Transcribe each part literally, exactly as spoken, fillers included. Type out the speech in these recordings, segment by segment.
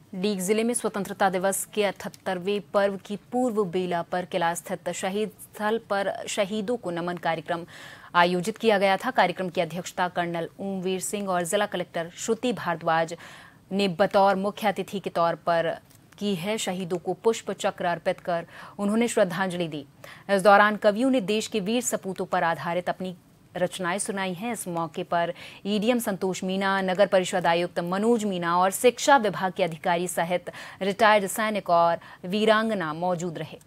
डीग जिले में स्वतंत्रता दिवस के अठहत्तरवें पर्व की पूर्व बेला पर किला स्थित शहीद स्थल पर शहीदों को नमन कार्यक्रम आयोजित किया गया था। कार्यक्रम की अध्यक्षता कर्नल ओमवीर सिंह और जिला कलेक्टर श्रुति भारद्वाज ने बतौर मुख्य अतिथि के तौर पर की है। शहीदों को पुष्प चक्र अर्पित कर उन्होंने श्रद्धांजलि दी। इस दौरान कवियों ने देश के वीर सपूतों पर आधारित अपनी रचनाएं सुनाई हैं। इस मौके पर ईडीएम संतोष मीणा, नगर परिषद आयुक्त मनोज मीणा और शिक्षा विभाग के अधिकारी सहित रिटायर्ड सैनिक और वीरांगना मौजूद रहे।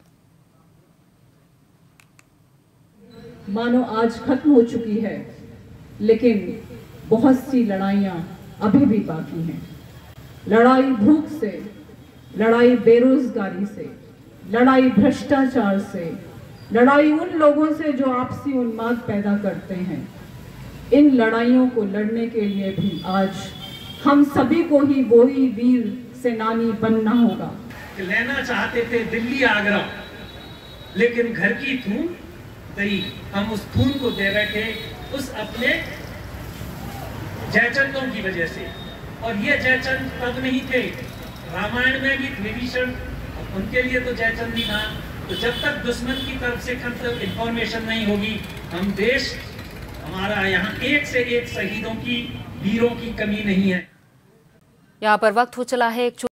मानो आज खत्म हो चुकी है, लेकिन बहुत सी लड़ाइयां अभी भी बाकी हैं। लड़ाई भूख से, लड़ाई बेरोजगारी से, लड़ाई भ्रष्टाचार से, लड़ाई उन लोगों से जो आपसी उन्माद पैदा करते हैं। इन लड़ाइयों को लड़ने के लिए भी आज हम सभी को ही वही वीर सेनानी बनना होगा। लेना चाहते थे दिल्ली आगरा, लेकिन घर की थून दही, हम उस थून को दे बैठे उस अपने जयचंदों की वजह से। और ये जयचंद तब नहीं थे, रामायण में भी विभीषण, उनके लिए तो जयचंद ही था। तो जब तक दुश्मन की तरफ से इंफॉर्मेशन नहीं होगी, हम देश, हमारा यहाँ एक से एक शहीदों की, वीरों की कमी नहीं है। यहाँ पर वक्त हो चला है एक